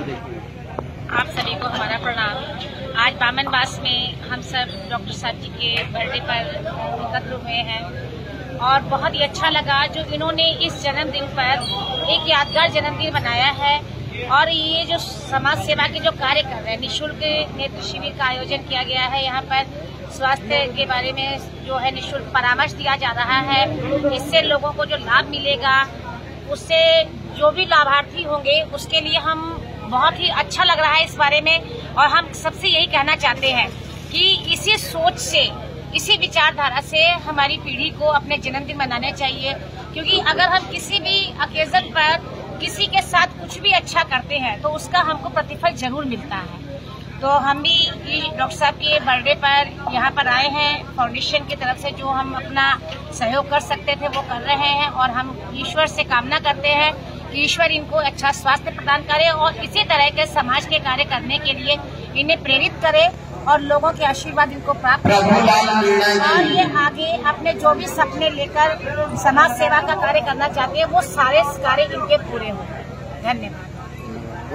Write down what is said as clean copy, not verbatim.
आप सभी को हमारा प्रणाम। आज बामनवास में हम सब डॉक्टर साहब जी के बर्थडे पर एकत्र हुए हैं और बहुत ही अच्छा लगा जो इन्होंने इस जन्मदिन पर एक यादगार जन्मदिन बनाया है। और ये जो समाज सेवा के जो कार्य कर रहे हैं, निःशुल्क नेत्र शिविर का आयोजन किया गया है। यहाँ पर स्वास्थ्य के बारे में जो है निःशुल्क परामर्श दिया जा रहा है। इससे लोगों को जो लाभ मिलेगा, उससे जो भी लाभार्थी होंगे उसके लिए हम बहुत ही अच्छा लग रहा है इस बारे में। और हम सबसे यही कहना चाहते हैं कि इसी सोच से, इसी विचारधारा से हमारी पीढ़ी को अपने जन्मदिन मनाने चाहिए। क्योंकि अगर हम किसी भी ओकेजन पर किसी के साथ कुछ भी अच्छा करते हैं तो उसका हमको प्रतिफल जरूर मिलता है। तो हम भी डॉक्टर साहब के बर्थडे पर यहाँ पर आए हैं। फाउंडेशन की तरफ से जो हम अपना सहयोग कर सकते थे वो कर रहे हैं और हम ईश्वर से कामना करते हैं कि ईश्वर इनको अच्छा स्वास्थ्य प्रदान करे और इसी तरह के समाज के कार्य करने के लिए इन्हें प्रेरित करे और लोगों के आशीर्वाद इनको प्राप्त करे और ये आगे अपने जो भी सपने लेकर समाज सेवा का कार्य करना चाहते हैं वो सारे कार्य इनके पूरे हों। धन्यवाद।